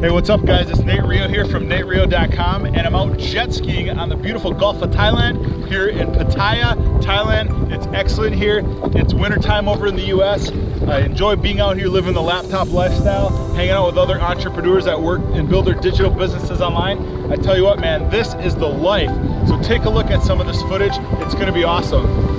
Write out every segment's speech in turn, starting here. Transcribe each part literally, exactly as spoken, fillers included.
Hey, what's up guys? It's Nate Rio here from Nate Rio dot com, and I'm out jet skiing on the beautiful Gulf of Thailand here in Pattaya, Thailand. It's excellent here. It's wintertime over in the U S. I enjoy being out here living the laptop lifestyle, hanging out with other entrepreneurs that work and build their digital businesses online. I tell you what, man, this is the life. So take a look at some of this footage. It's gonna be awesome.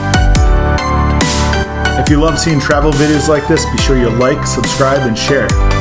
If you love seeing travel videos like this, be sure you like, subscribe, and share.